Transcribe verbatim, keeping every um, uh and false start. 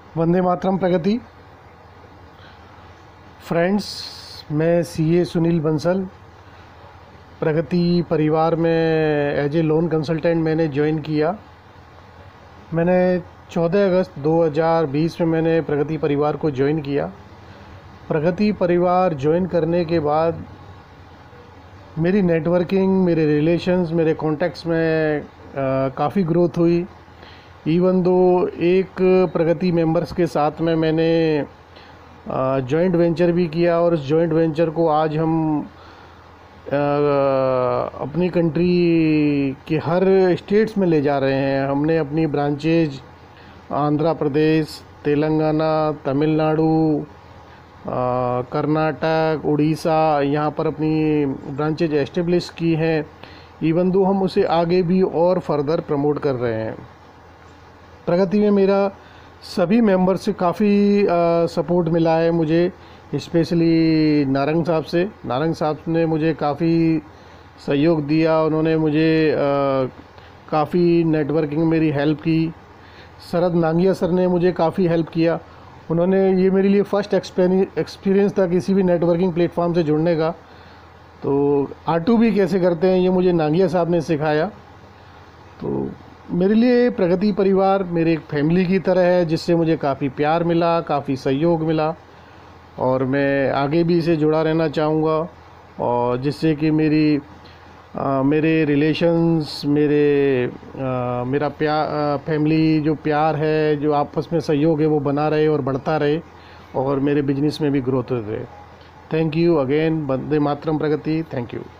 वंदे मातरम प्रगति। फ्रेंड्स, मैं सीए सुनील बंसल प्रगति परिवार में एज ए लोन कंसल्टेंट मैंने ज्वाइन किया। मैंने चौदह अगस्त दो हज़ार बीस में मैंने प्रगति परिवार को ज्वाइन किया। प्रगति परिवार ज्वाइन करने के बाद मेरी नेटवर्किंग, मेरे रिलेशंस, मेरे कॉन्टैक्ट्स में काफ़ी ग्रोथ हुई। इवन दो एक प्रगति मेंबर्स के साथ में मैंने जॉइंट वेंचर भी किया और उस जॉइंट वेंचर को आज हम आ, अपनी कंट्री के हर स्टेट्स में ले जा रहे हैं। हमने अपनी ब्रांचेज आंध्र प्रदेश, तेलंगाना, तमिलनाडु, कर्नाटक, उड़ीसा, यहाँ पर अपनी ब्रांचेज एस्टेब्लिश की हैं। इवन दो हम उसे आगे भी और फर्दर प्रमोट कर रहे हैं। प्रगति में मेरा सभी मेंबर्स से काफ़ी सपोर्ट मिला है मुझे, स्पेशली नारंग साहब से। नारंग साहब ने मुझे काफ़ी सहयोग दिया, उन्होंने मुझे काफ़ी नेटवर्किंग में मेरी हेल्प की। शरद नांगिया सर ने मुझे काफ़ी हेल्प किया। उन्होंने, ये मेरे लिए फ़र्स्ट एक्सपीरियंस था किसी भी नेटवर्किंग प्लेटफॉर्म से जुड़ने का। तो आर टू बी कैसे करते हैं ये मुझे नांगिया साहब ने सिखाया। तो मेरे लिए प्रगति परिवार मेरे एक फैमिली की तरह है, जिससे मुझे काफ़ी प्यार मिला, काफ़ी सहयोग मिला और मैं आगे भी इसे जुड़ा रहना चाहूँगा। और जिससे कि मेरी आ, मेरे रिलेशंस, मेरे आ, मेरा प्यार, फैमिली जो प्यार है, जो आपस में सहयोग है, वो बना रहे और बढ़ता रहे और मेरे बिजनेस में भी ग्रोथ रहे। Thank you again. वंदे मातरम प्रगति। Thank you.